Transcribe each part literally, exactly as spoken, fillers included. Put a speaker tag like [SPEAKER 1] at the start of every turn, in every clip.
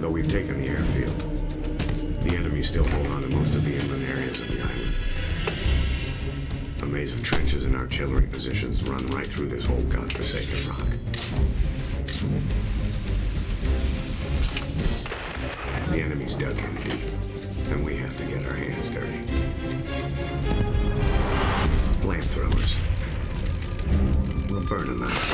[SPEAKER 1] Though we've taken the airfield, the enemy still hold on to most of the inland areas of the island. A maze of trenches and artillery positions run right through this whole godforsaken rock. The enemy's dug in deep, and we have to get our hands dirty. Flamethrowers. We'll burn them out.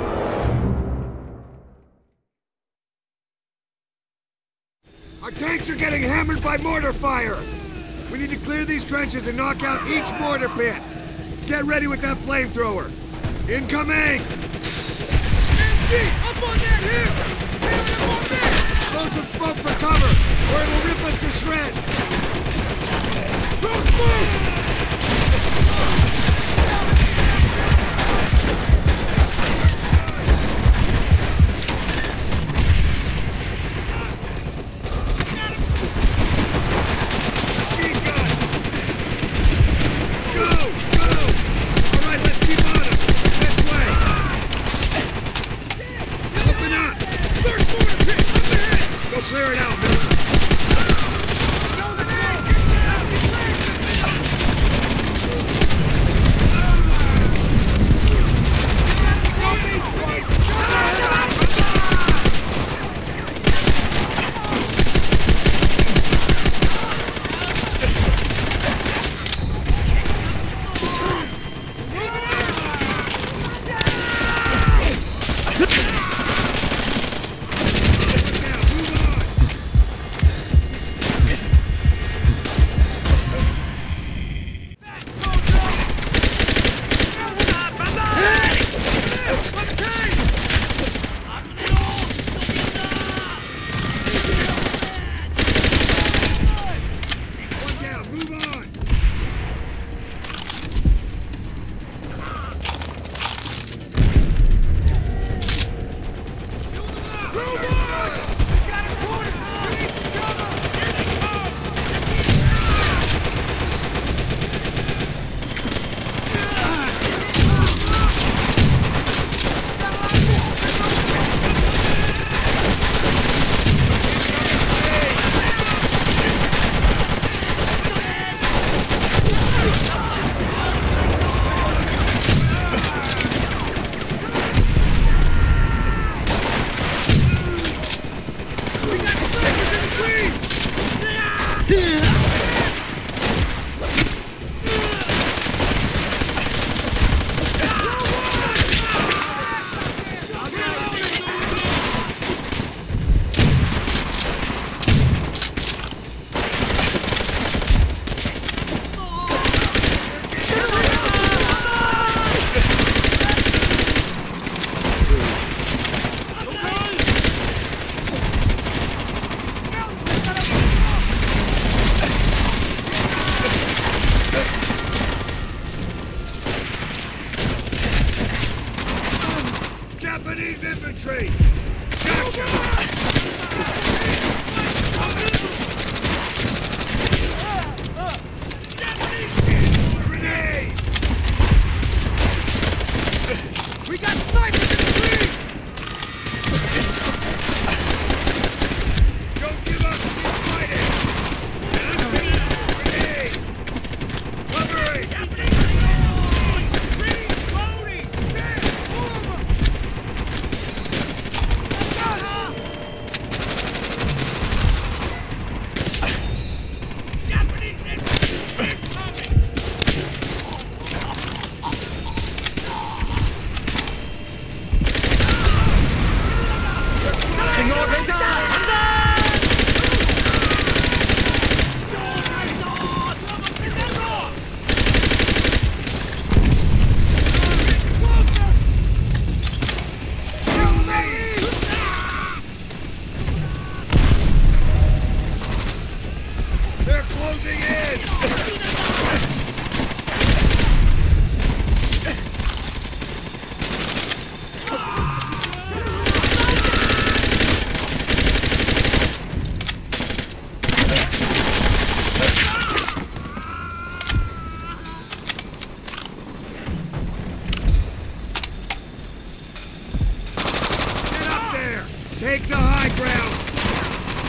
[SPEAKER 2] Our tanks are getting hammered by mortar fire! We need to clear these trenches and knock out each mortar pit! Get ready with that flamethrower! Incoming! M G! Up on that hill! Hammer them on there! Throw some smoke for cover, or it'll rip us to shreds! Throw smoke!
[SPEAKER 1] Clear it out, Miller. Japanese infantry! Grenade! We got snipers in the trees! Don't give up, keep fighting! Grenade! Covering! Take the high ground!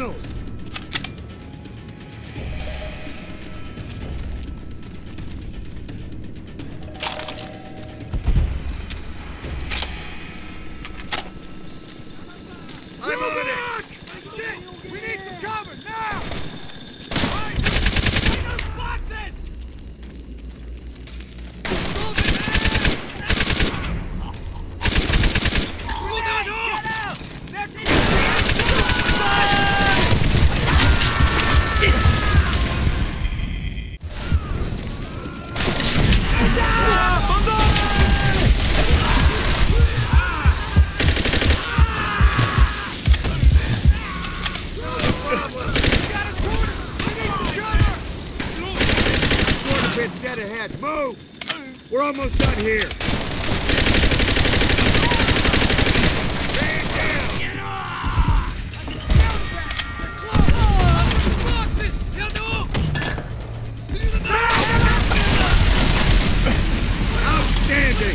[SPEAKER 2] tunnels! I'm on it!
[SPEAKER 3] Shit! We need some cover, now!
[SPEAKER 2] Dead ahead. Move! We're almost done here. Man down!
[SPEAKER 3] Get off! I can smell the bastards! They're close! Oh, the boxes!
[SPEAKER 2] Outstanding!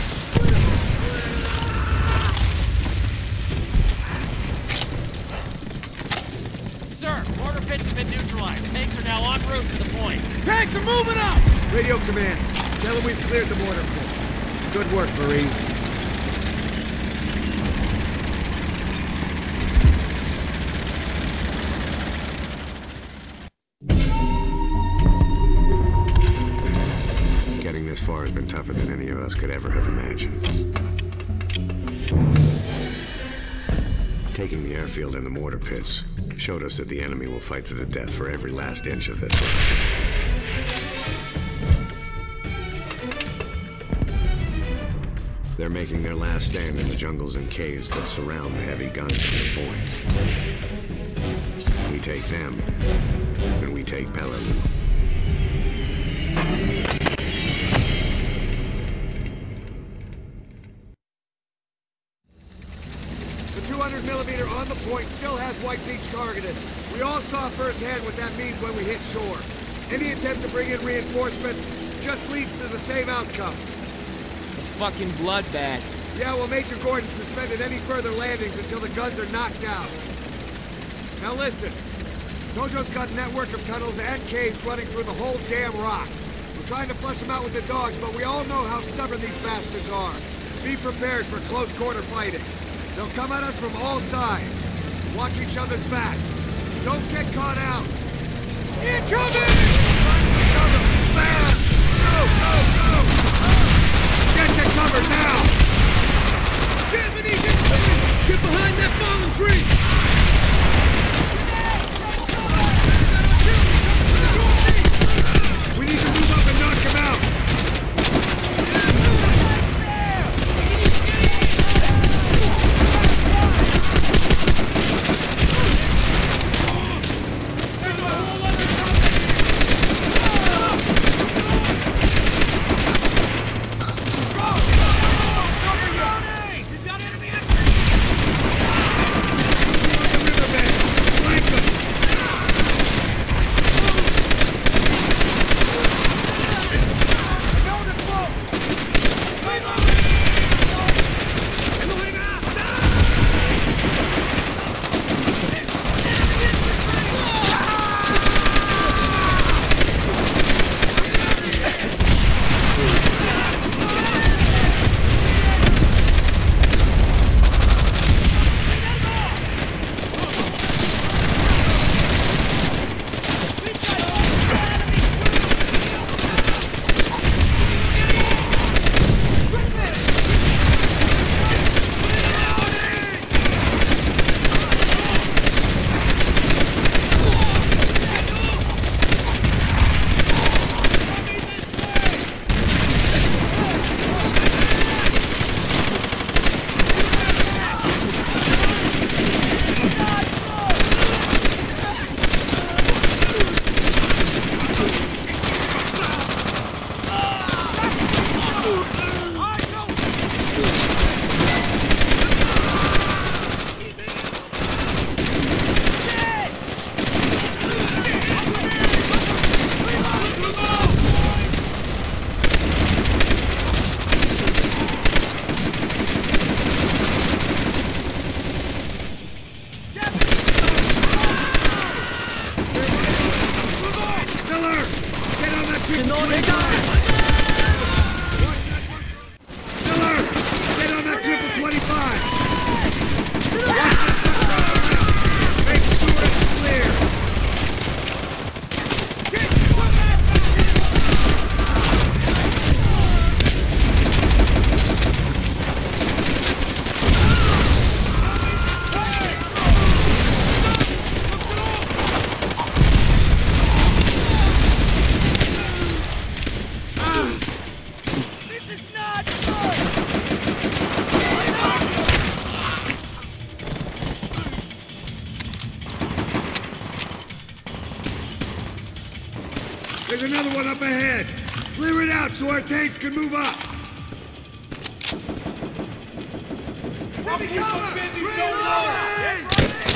[SPEAKER 4] Sir, mortar pits have been neutralized. Tanks are now en route to the point.
[SPEAKER 3] Tanks are moving up!
[SPEAKER 2] Radio command. Tell them we've cleared the mortar pit. Good work, Marines.
[SPEAKER 1] Getting this far has been tougher than any of us could ever have imagined. Taking the airfield and the mortar pits showed us that the enemy will fight to the death for every last inch of this land. They're making their last stand in the jungles and caves that surround the heavy guns on the point. We take them, and we take Peleliu.
[SPEAKER 2] The two hundred millimeter on the point still has White Beach targeted. We all saw firsthand what that means when we hit shore. Any attempt to bring in reinforcements just leads to the same outcome.
[SPEAKER 5] Fucking bloodbath.
[SPEAKER 2] Yeah, well, Major Gordon suspended any further landings until the guns are knocked out. Now listen, Tojo's got a network of tunnels and caves running through the whole damn rock. We're trying to flush them out with the dogs, but we all know how stubborn these bastards are. Be prepared for close quarter fighting. They'll come at us from all sides. Watch each other's backs. Don't get caught out. Incoming! Cover! Fast! Go, go, go! Get to cover now!
[SPEAKER 3] Japanese infantry! Get behind that fallen tree!
[SPEAKER 2] We need to move up and knock him out! twenty-five! Miller! Get on that triple twenty-five! Make sure it's clear! There's another one up ahead. Clear it out so our tanks can move up.
[SPEAKER 3] Heavy cover! Reloading!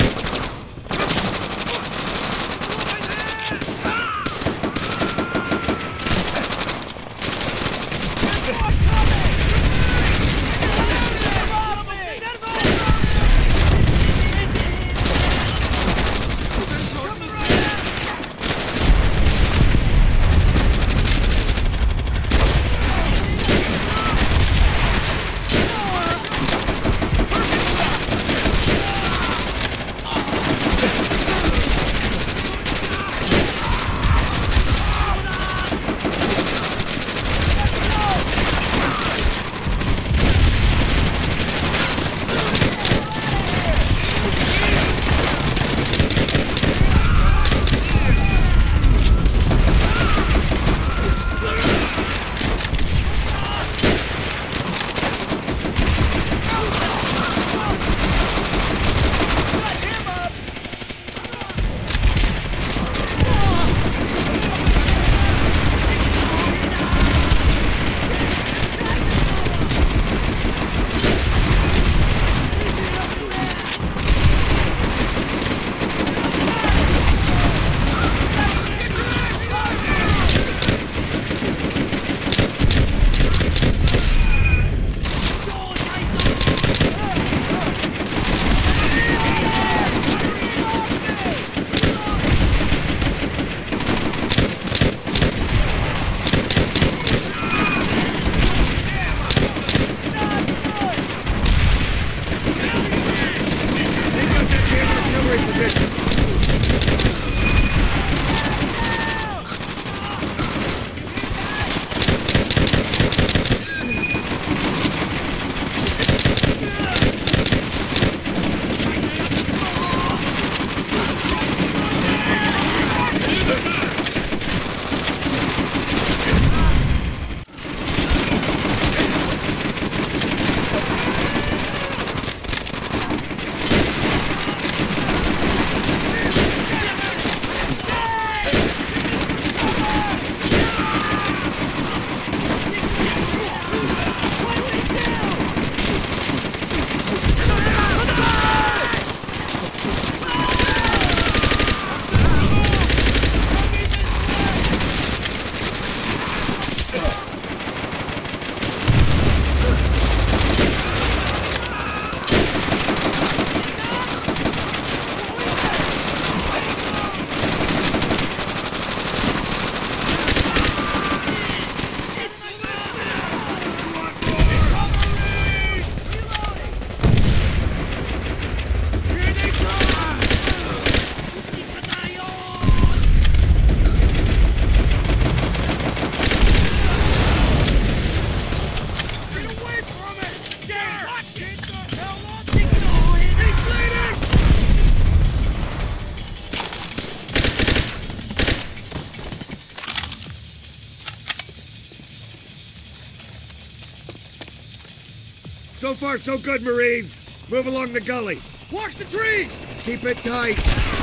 [SPEAKER 2] So far, so good, Marines. Move along the gully.
[SPEAKER 3] Watch the trees!
[SPEAKER 2] Keep it tight.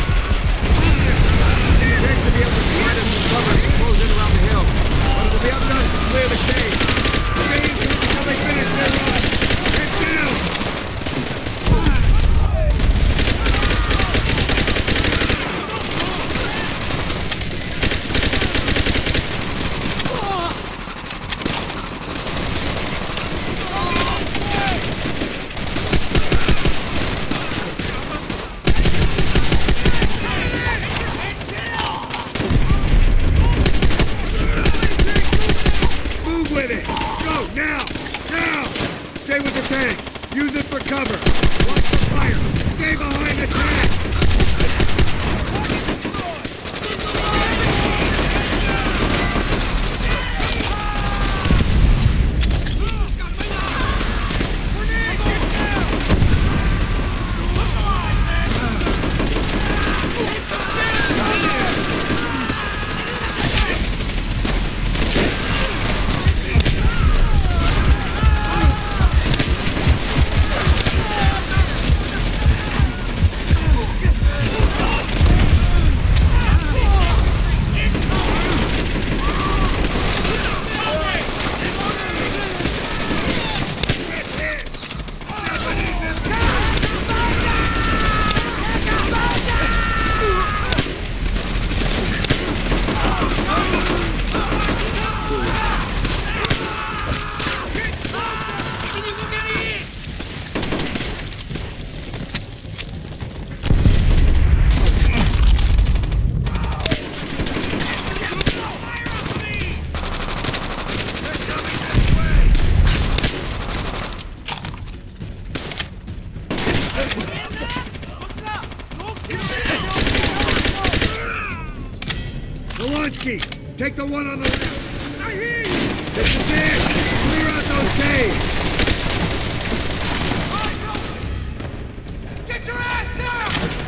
[SPEAKER 2] Tanks will be able to provide us with cover and close in around the hill. But it'll be up to us to clear the cave. Marines, until they finish their run. Get down! Take the one on the left. I hear you! This is it! Clear out those caves!
[SPEAKER 3] Get your ass down!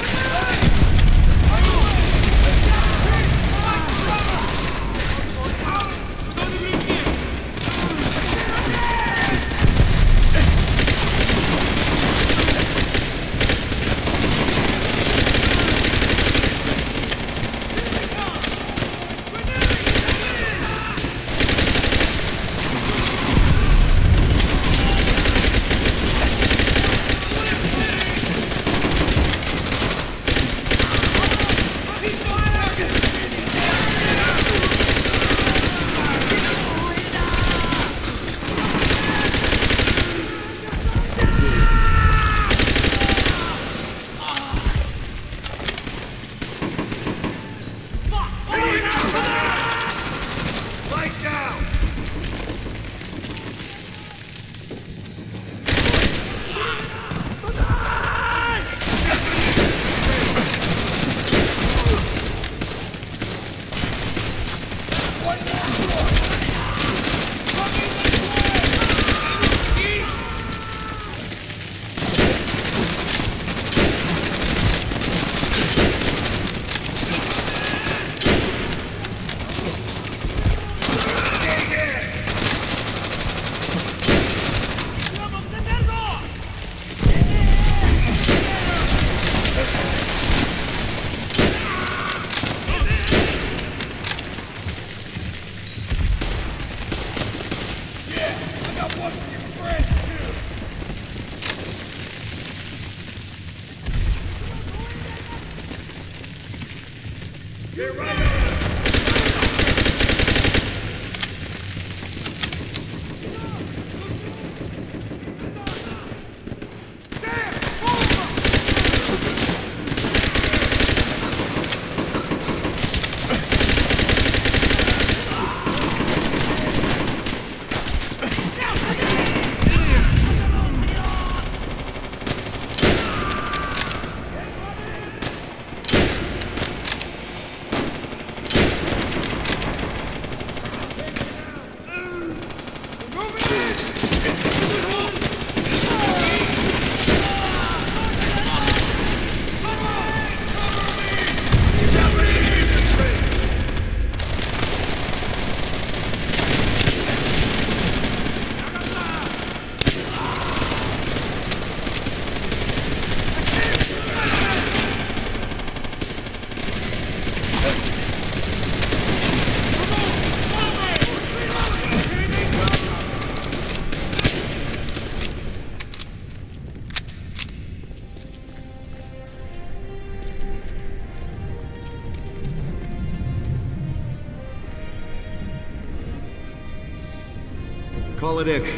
[SPEAKER 2] Call it in.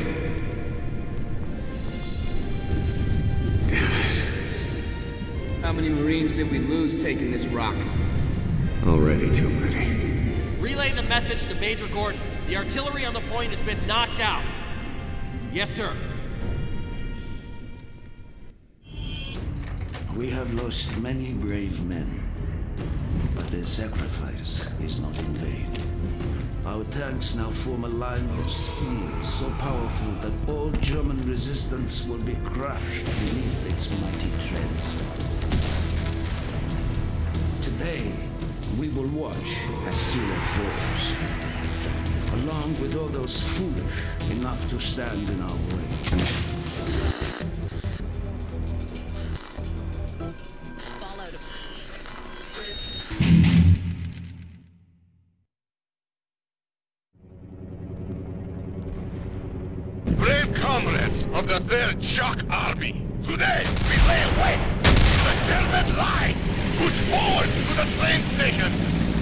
[SPEAKER 5] How many Marines did we lose taking this rock?
[SPEAKER 1] Already too many.
[SPEAKER 4] Relay the message to Major Gordon. The artillery on the point has been knocked out. Yes, sir.
[SPEAKER 6] We have lost many brave men, but their sacrifice is not in vain. Our tanks now form a line of steel so powerful that all German resistance will be crushed beneath its mighty treads. Today, we will watch as Syria falls, along with all those foolish enough to stand in our way.
[SPEAKER 7] Brave comrades of the Third Shock Army, today we lay waste to the German line. Push forward to the train station.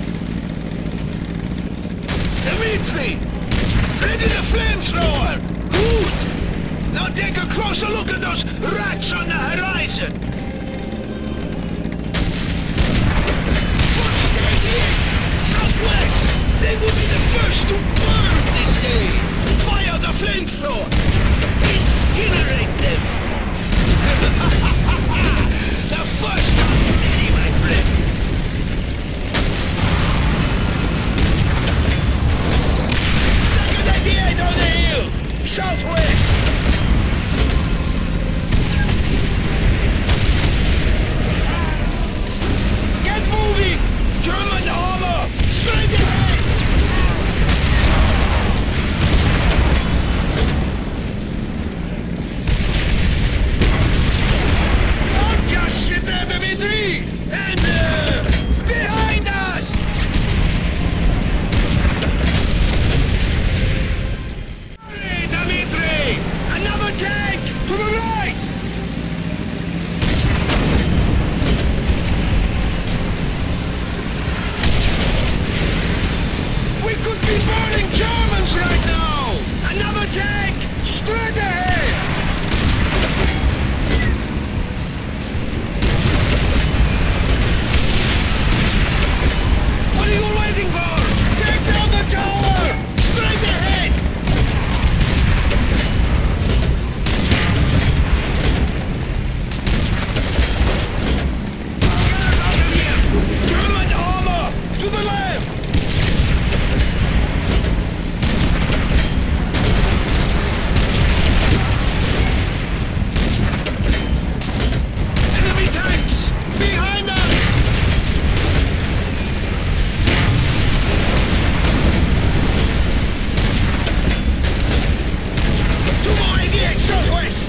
[SPEAKER 8] Dimitri! Ready the flamethrower! Good! Now take a closer look at those rats on the horizon! Push straight in! Southwest! They will be the first to burn this day! Fire the flamethrower! Incinerate them! The first of many, my friend! Southwest! Get moving! German armor! Straight ahead! Don't just sit there, Dimitri! And, uh, behind us! Hurry, Dimitri! Another tank! To the right! We could be burning Germans right now! Another tank! Straight ahead! What are you waiting for? Take down the tower! Straight ahead! Get out of here! German armor! To the left! Enemy tanks! Behind us! Two more idiots southwest!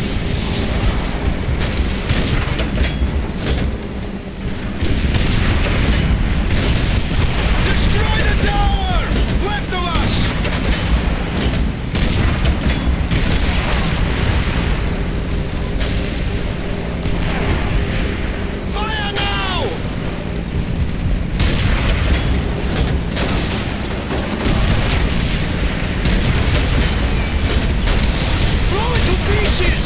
[SPEAKER 8] Destroy the tower! Left of us! Fire now! Blow it to pieces!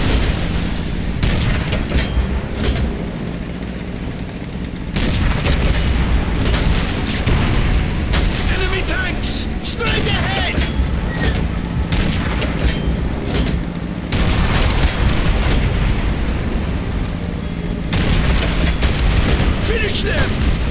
[SPEAKER 8] Enemy tanks! Straight ahead! Finish them!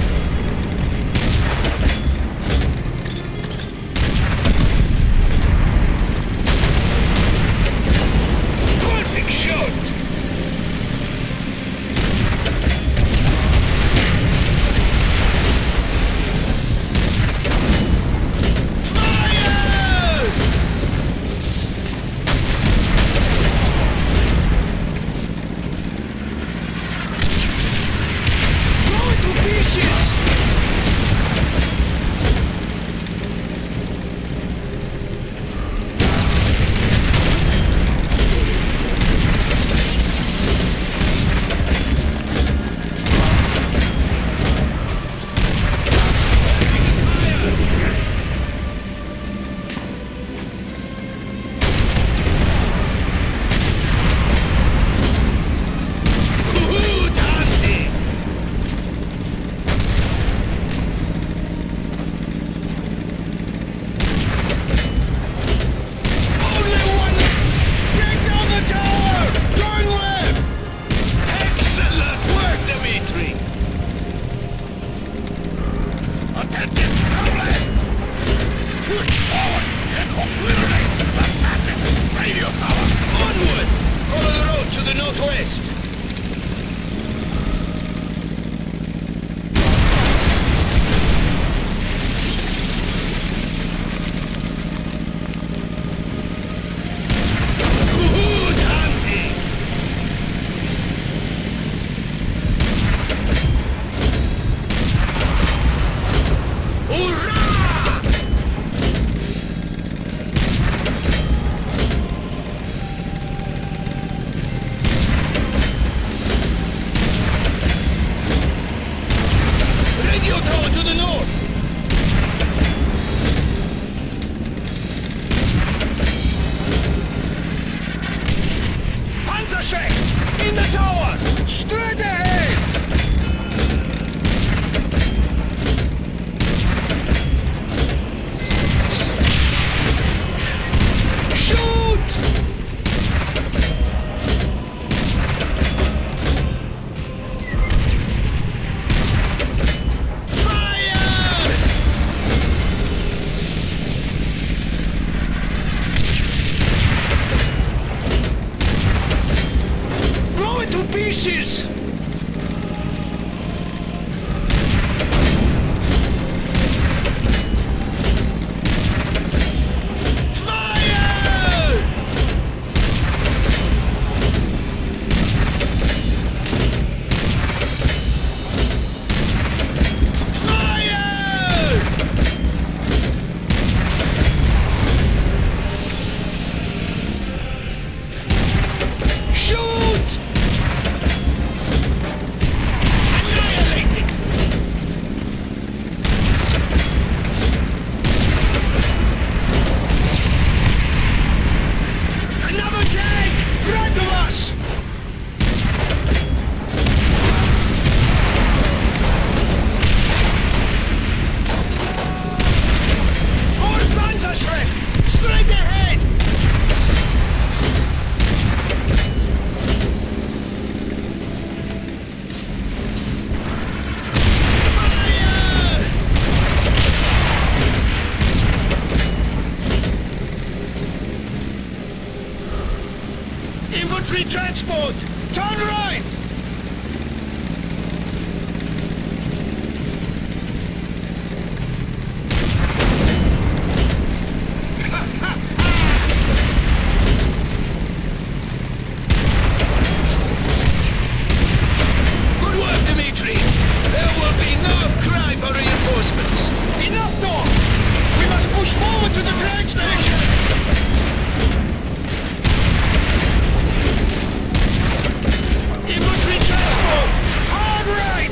[SPEAKER 8] Perfect shot! Fire! Blow it to pieces! Ooh, Dante! Only one! Take down the tower! Turn left! Excellent work, Dimitri!
[SPEAKER 7] Attention, comrade! Push forward and obliterate the massive radio tower!
[SPEAKER 8] Onward! Follow the road to the northwest! Ooh, Dante! Hurrah! pieces! Infantry transport! Turn right! Good work, Dimitri! There will be no cry for reinforcements! Enough talk! We must push forward to the train station! Infantry transport! Hard right!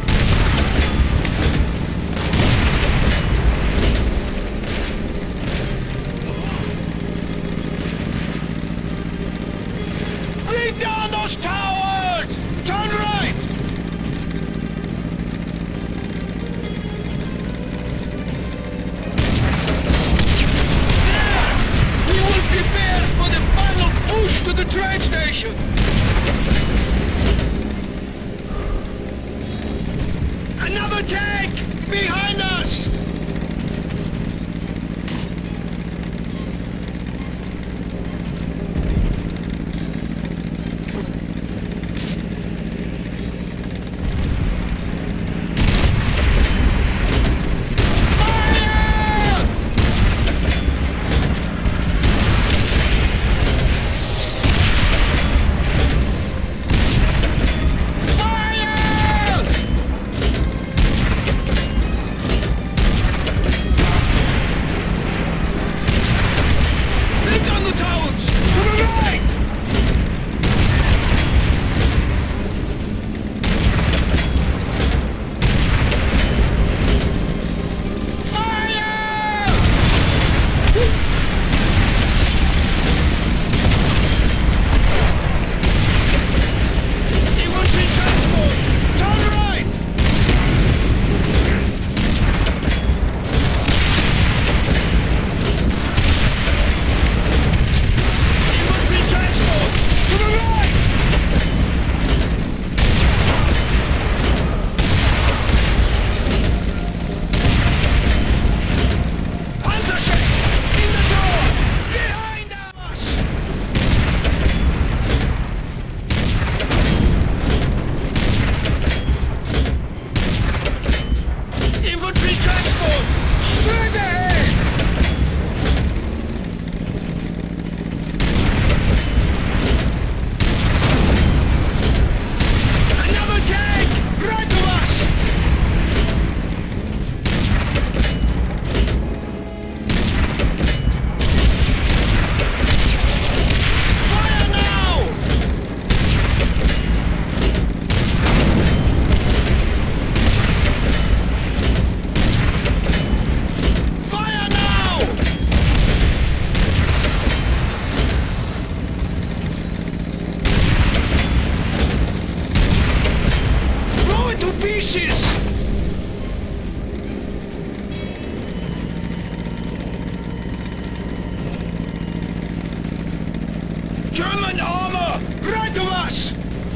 [SPEAKER 8] Bring down those towers! Turn right! There! We will prepare for the final push to the train station! Another tank! Behind us! Fire! Fire! Bring down the towers! To the right! Fire! Infantry transport! Turn right! Infantry transport! To the right! Panzership! In the door! Behind us! Infantry transport! Straight ahead! Another tank! Right to us! Fire now! Fire now! Blow it to pieces! German armor! Right to us!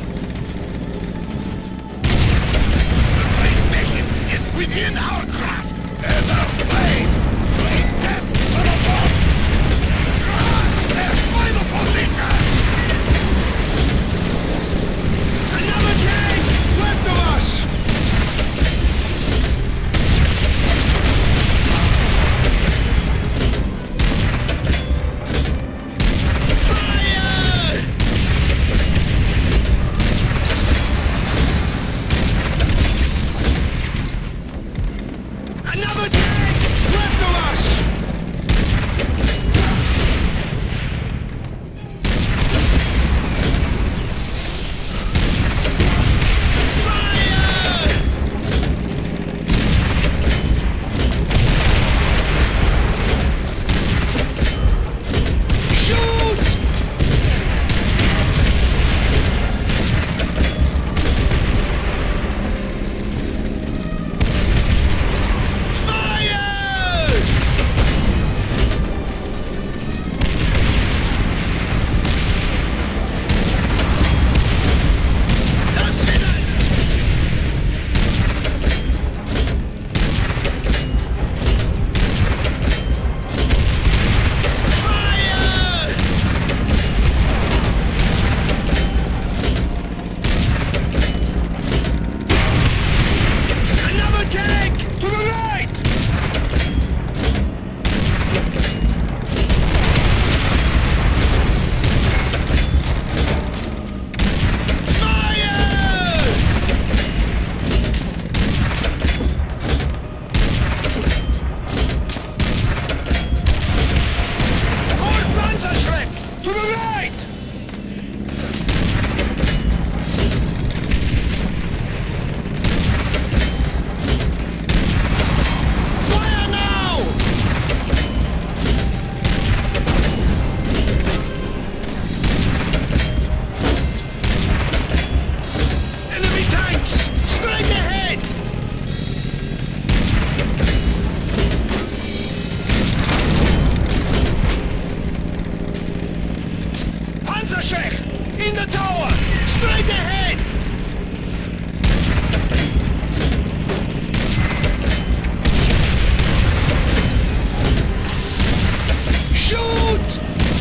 [SPEAKER 7] The mission is within our grasp. There's a plane. Plane death to the boss. Grasp their final position.
[SPEAKER 8] Shoot!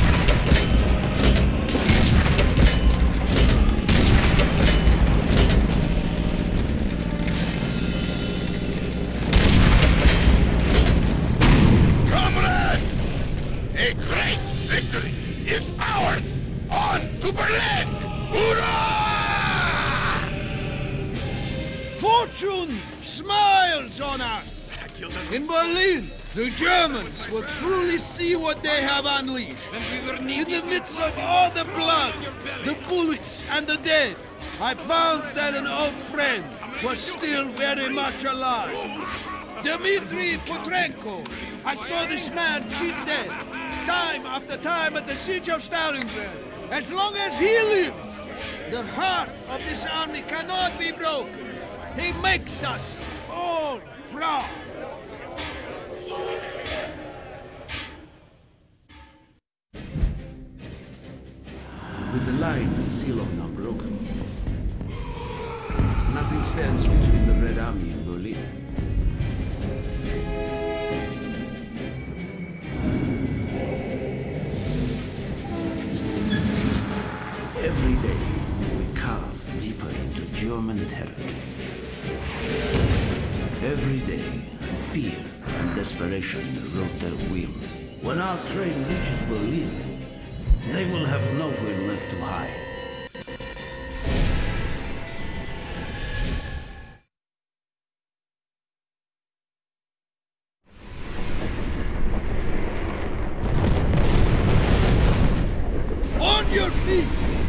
[SPEAKER 7] Comrades! A great victory is ours! On to Berlin! Hurrah!
[SPEAKER 8] Fortune smiles on us! In Berlin, the Germans will truly see what they have unleashed. In the midst of all the blood, the bullets, and the dead, I found that an old friend was still very much alive. Dmitri Petrenko. I saw this man cheat death, time after time at the siege of Stalingrad. As long as he lives, the heart of this army cannot be broken. He makes us all proud.
[SPEAKER 6] With the line of Silo now broken, nothing stands between the Red Army and Berlin. Every day, we carve deeper into German territory. Every day, fear and desperation erode their will. When our train reaches Berlin, they will have nowhere left to hide.
[SPEAKER 8] On your feet!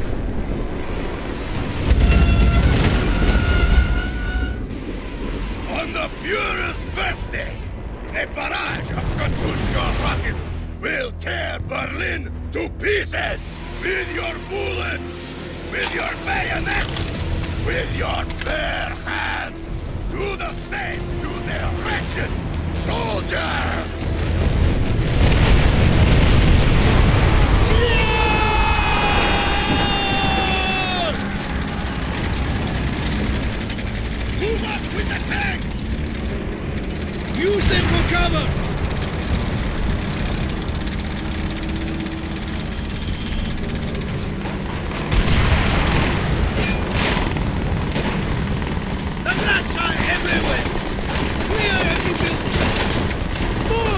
[SPEAKER 7] On the Fuhrer's birthday, a barrage of Katyusha rockets will tear Berlin to pieces! With your bullets! With your bayonets! With your bare hands! Do the same to their wretched soldiers! Move up with the tanks!
[SPEAKER 8] Use them for cover! The rats are everywhere! Clear every building! Move!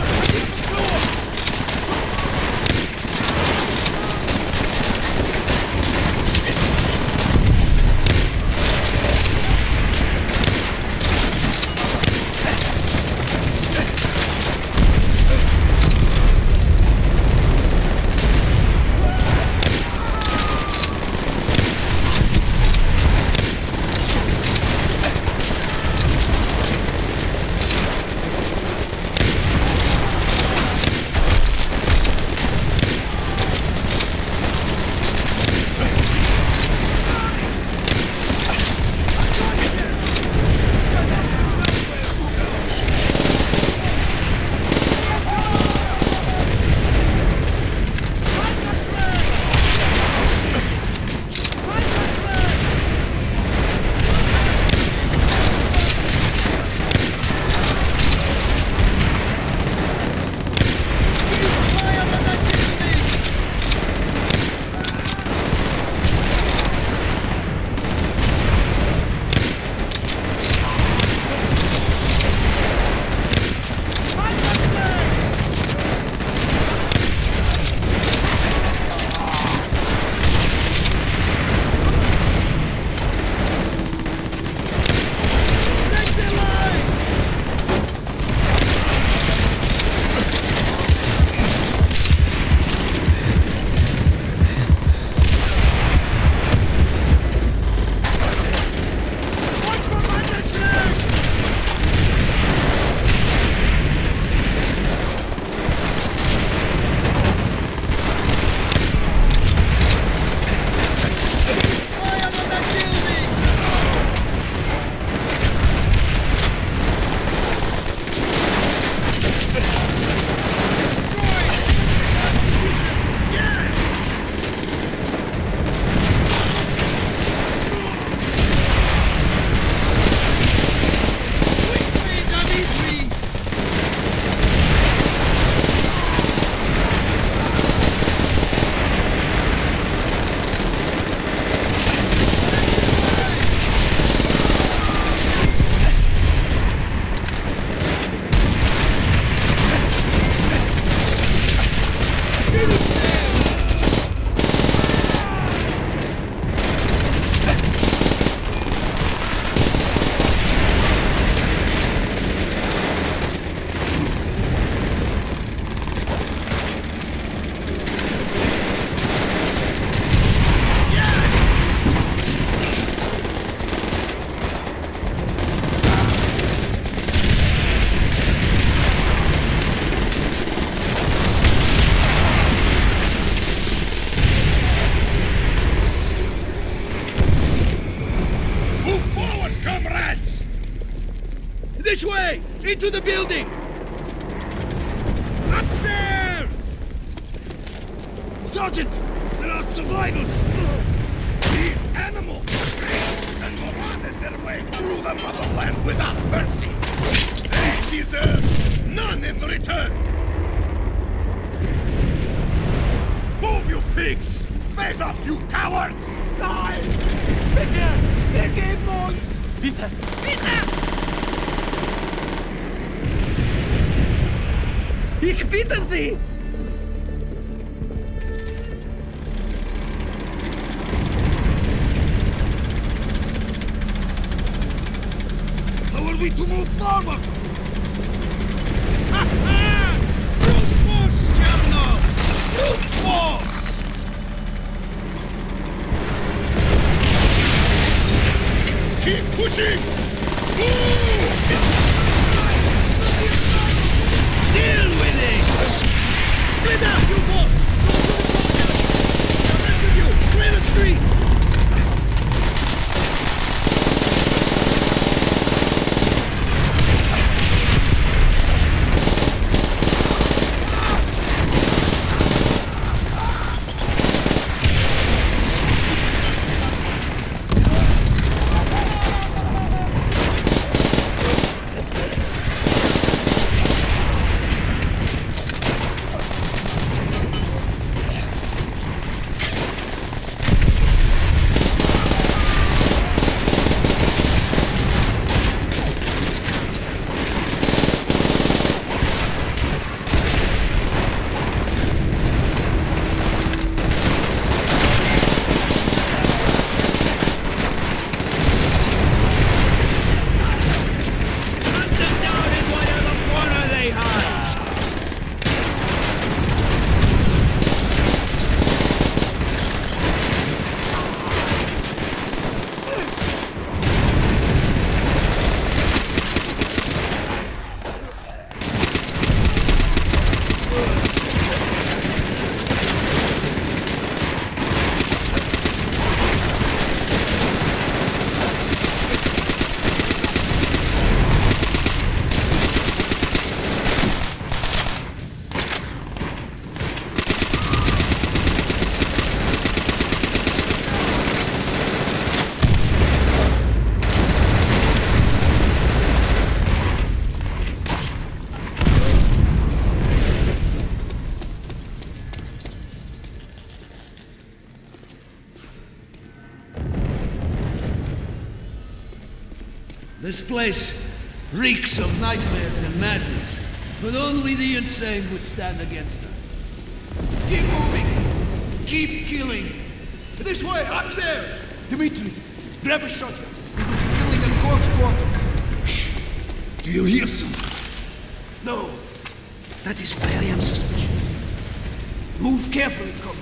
[SPEAKER 8] This way! Into the building!
[SPEAKER 2] Upstairs! Sergeant! There are survivors!
[SPEAKER 7] These animals and marauded their way through the motherland without mercy! They deserve none in return! Move, you pigs! Face us, you cowards!
[SPEAKER 3] Nein! Bitte! Wir geben uns!
[SPEAKER 4] Bitte!
[SPEAKER 3] Bitte!
[SPEAKER 5] Ich bitte Sie!
[SPEAKER 2] How are we to move forward?
[SPEAKER 8] Ha ha! Brute force, General! Brute force!
[SPEAKER 7] Keep pushing! Move!
[SPEAKER 8] Deal with it! Split up, you four! Go to the courtyard! The rest of you, clear the street! This place reeks of nightmares and madness, but only the insane would stand against us. Keep moving! Keep killing! This way, upstairs! Dimitri, grab a shotgun. We will be killing in close quarters. Shh!
[SPEAKER 2] Do you hear something?
[SPEAKER 8] No, that is why I am suspicious. Move carefully, comrade.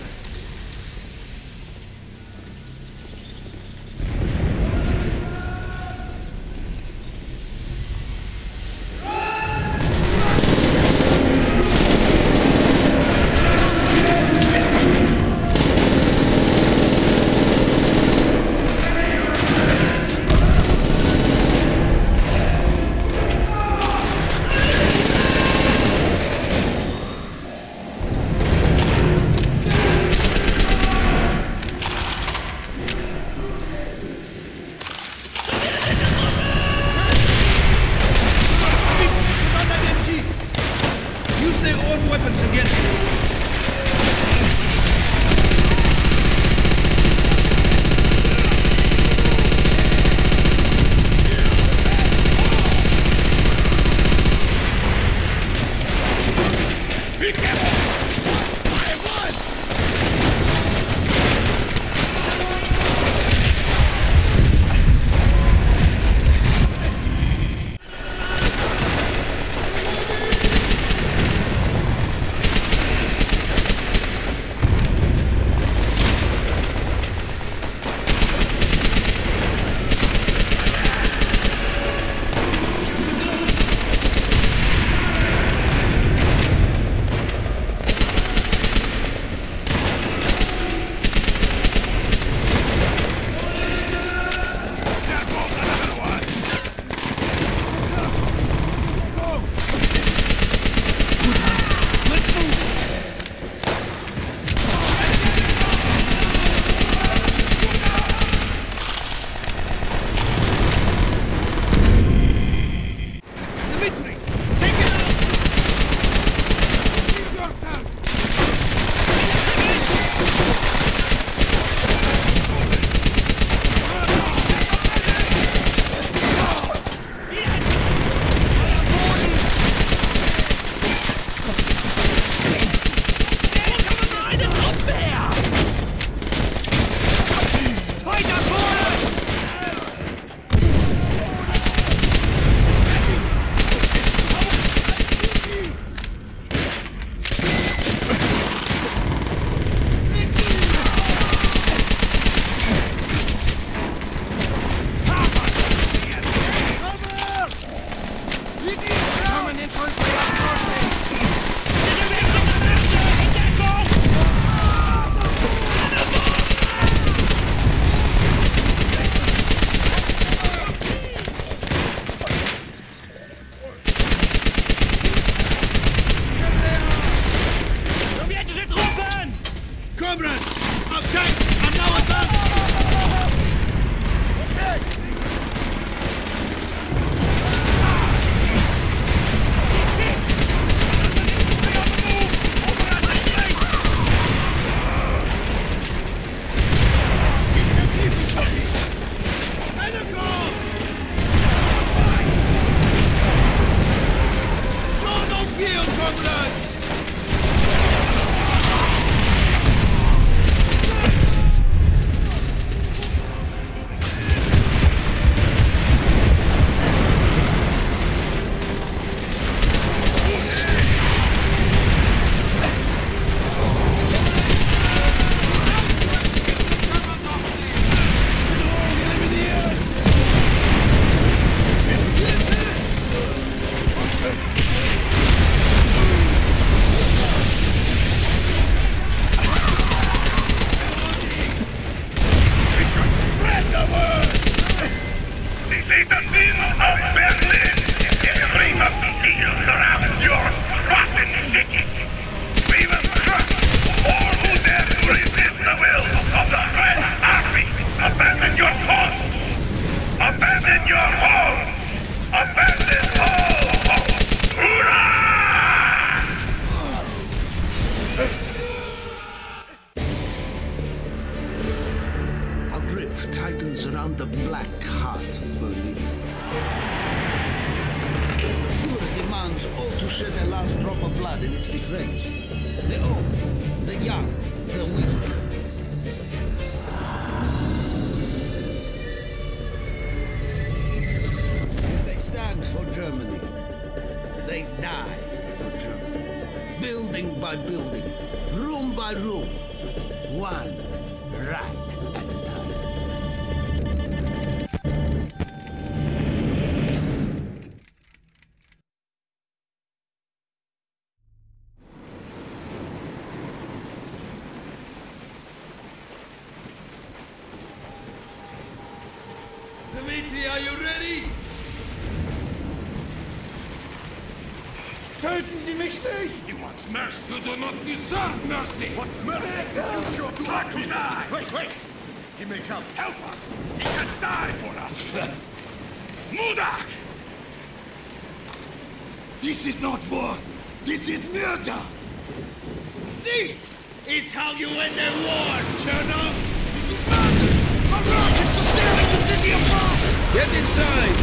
[SPEAKER 8] comrades! Our tanks are now advancing! Okay!
[SPEAKER 9] Are you ready? Töten Sie mich nicht!
[SPEAKER 7] You want mercy? You do not deserve mercy! What mercy did you show to want to die? Wait, wait! He may help. Help us! He can die for us! Mudak!
[SPEAKER 2] This is not war! This is murder!
[SPEAKER 8] This is how you end a war, Cherno!
[SPEAKER 2] This is madness! A rockets are tearing the city apart!
[SPEAKER 8] Get inside!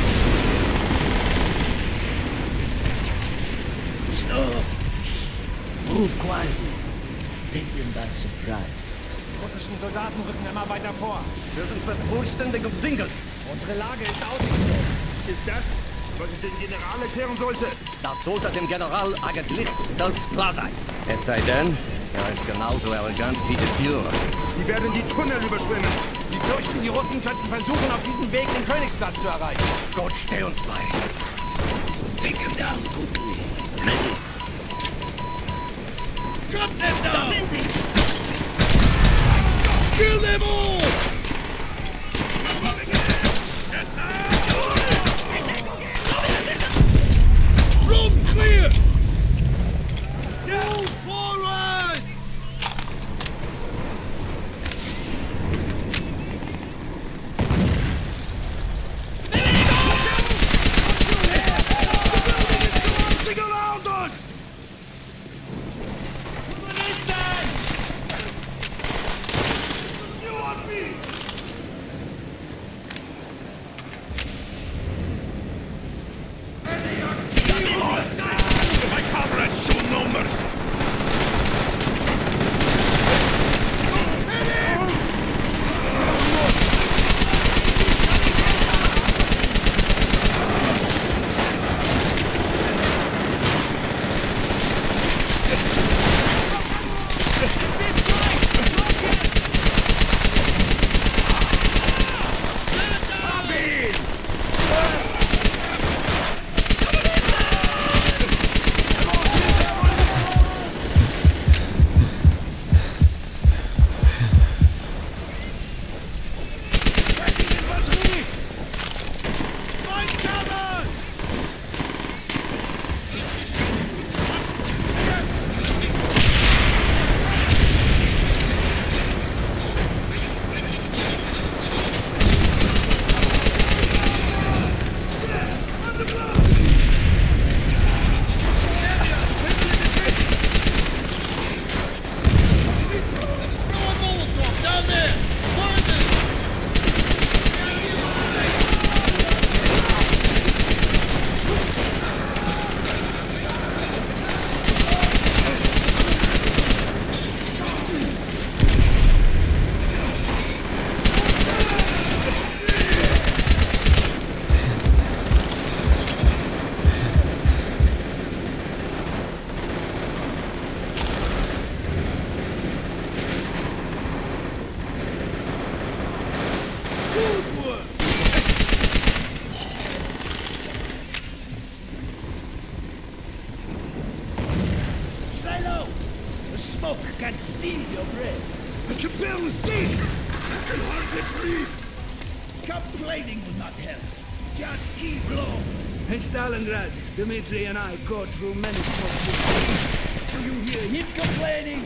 [SPEAKER 6] Stop! Move quietly. Take them by surprise.
[SPEAKER 10] Die russischen Soldaten rücken immer weiter vor. Wir sind fast vollständig umzingelt. Unsere Lage ist aussichtslos.
[SPEAKER 7] Ist das, was es dem General erklären sollte?
[SPEAKER 10] Das sollte dem General eigentlich selbst klar sein. Es sei denn, er ist genauso arrogant wie der Führer.
[SPEAKER 7] Sie werden die Tunnel überschwemmen.
[SPEAKER 10] Sie fürchten, die Russen könnten versuchen, auf diesem Weg den Königsplatz zu erreichen. Gott, steh uns bei.
[SPEAKER 6] Take them down quickly. Ready?
[SPEAKER 8] Cut them down!
[SPEAKER 3] Da sind sie!
[SPEAKER 8] Kill them all! Room clear! Move forward!
[SPEAKER 2] Around us! You want me
[SPEAKER 8] steal your breath.
[SPEAKER 2] I can barely see!
[SPEAKER 8] I can hardly breathe. Complaining will not help. Just keep low.
[SPEAKER 5] In Stalingrad, Dmitri and I go through many sorts.
[SPEAKER 8] Do you hear him complaining?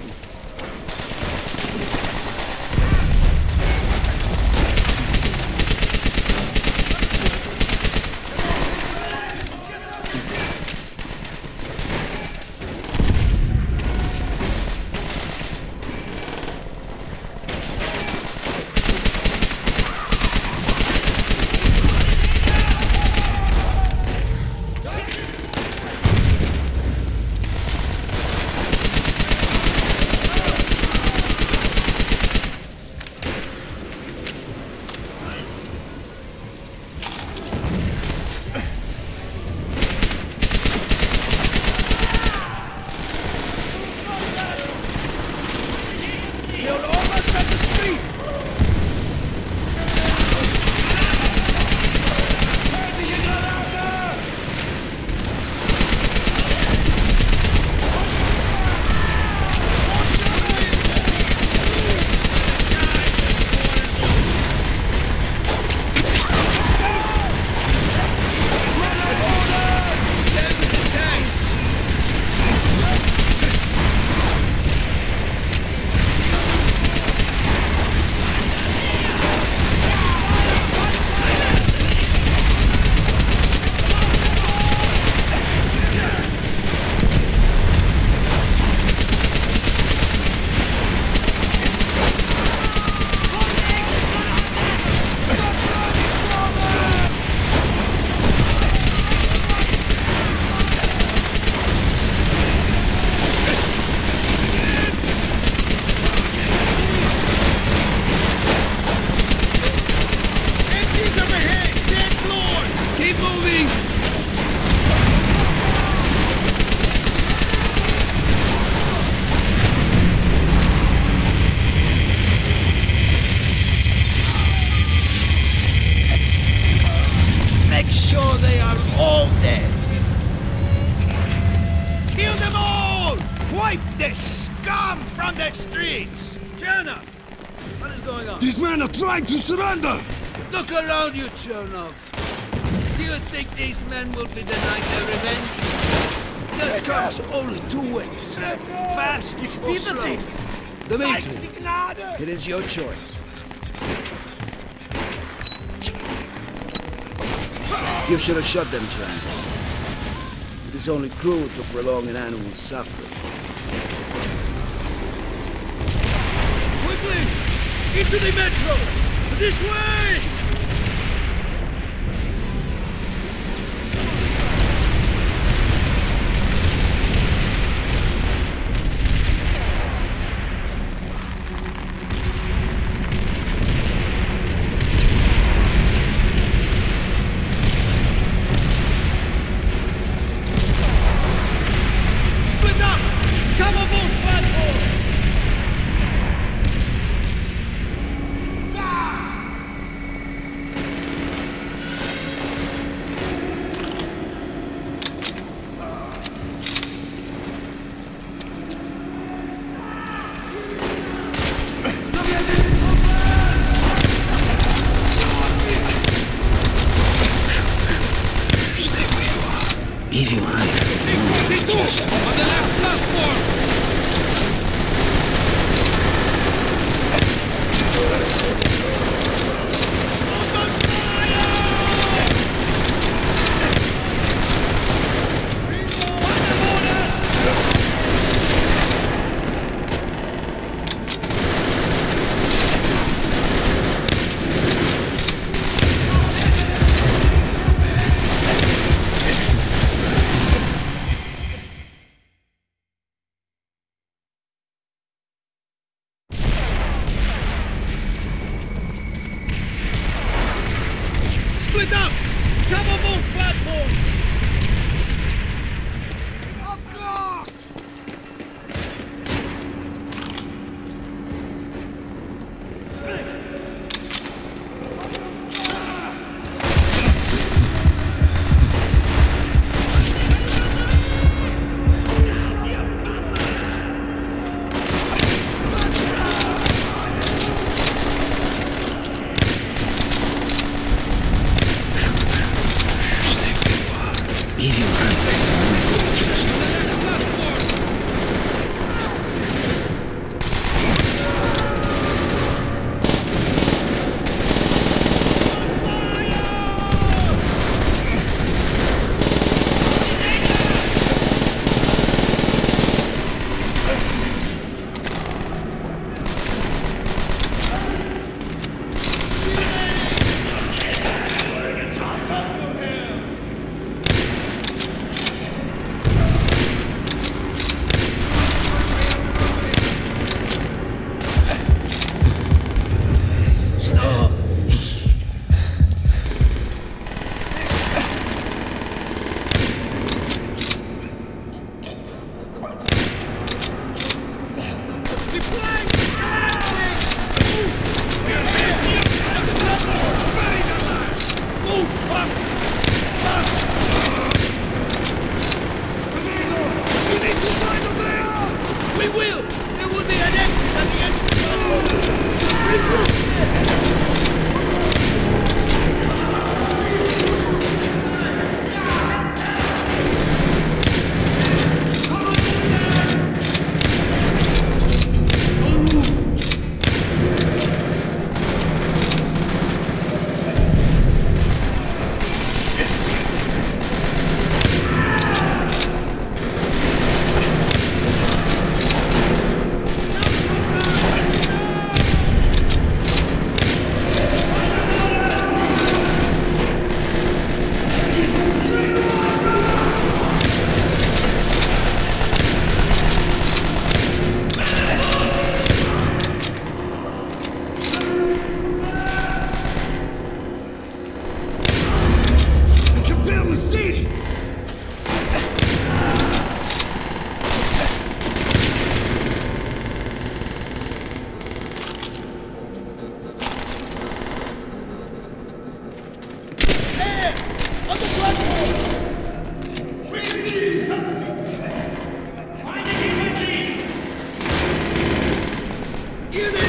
[SPEAKER 2] Trying to surrender!
[SPEAKER 8] Look around you, Chernov. Do you think these men will be denying their revenge? That comes only two ways. Fast or slow. Dmitri, it is your choice. You should have shot them, Chernov. It is only cruel to prolong an animal's suffering. Quickly! Into the metro! This way! Split up! Cover both platforms!
[SPEAKER 6] Give you eyes.
[SPEAKER 8] On the left platform! Move! Fast! Fast!
[SPEAKER 2] You need to find a way out!
[SPEAKER 8] We will! There will be an exit at the end of the tunnel! Regroup! Get it!